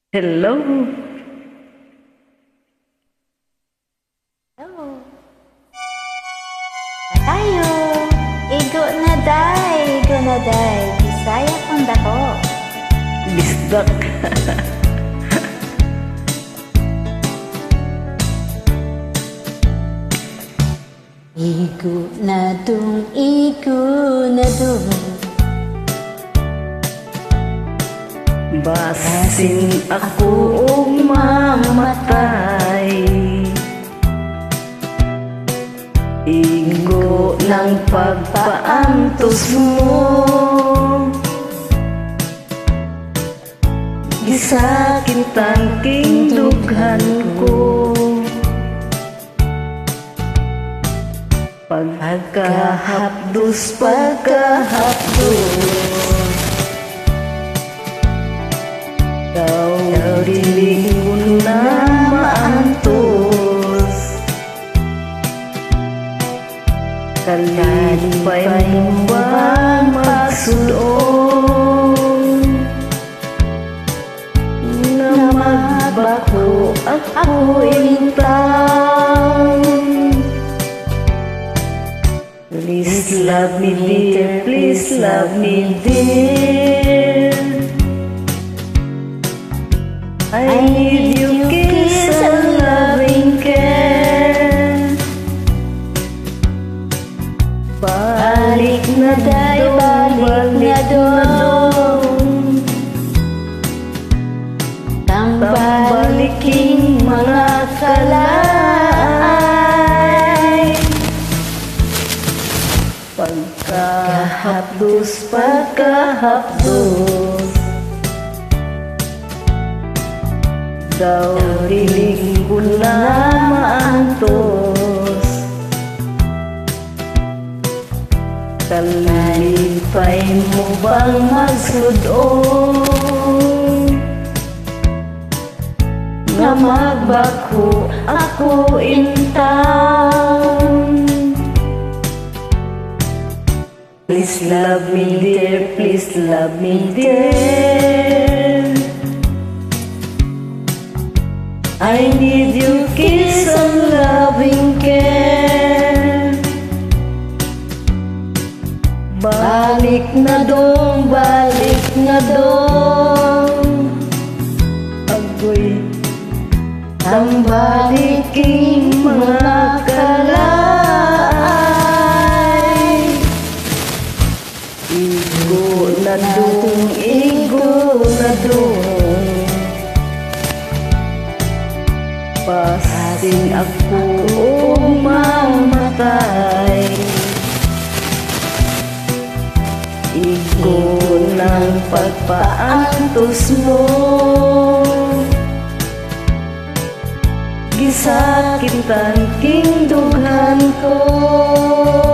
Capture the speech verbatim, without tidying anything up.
Hello. Hello. Tayo. Igo na day, igo na day. Bisaya kong dako. Bisdak. Igo na dung, igo na dung. Basin ako og mamatay. Igo ng pagpaantos mo. Gisakit tangking dughan ko. Pagkahapdos, pagkahapdos, Ikaw dili ko na maantos. Kalipay mo ba magsulong na magbako ako intang? Please love me dear, please love me dear. I need you kiss and loving care. Balik na day, balik na dong. Tambaliking mga kalay. Pagkahapdos, pagkahapdos, daw dilig ko na maantos. Kalipay mo bang magsudong na magbako ako intang? Please love me dear, please love me dear. I need you kiss and loving care. Balik na dong, balik na dong. Agoy tambaliking mga kalay. Igo na dong, igo na dong. Basin ako o mamatay. Igo ng pagpaantos mo. Gisakit tangking dughan ko.